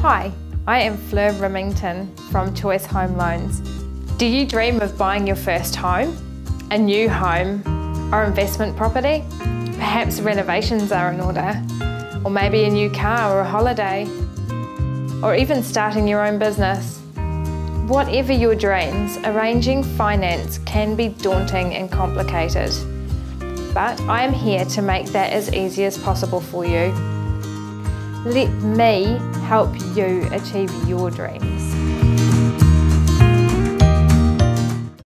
Hi, I am Fleur Rimington from Choice Home Loans. Do you dream of buying your first home, a new home, or investment property? Perhaps renovations are in order, or maybe a new car or a holiday, or even starting your own business. Whatever your dreams, arranging finance can be daunting and complicated, but I am here to make that as easy as possible for you. Let me help you achieve your dreams.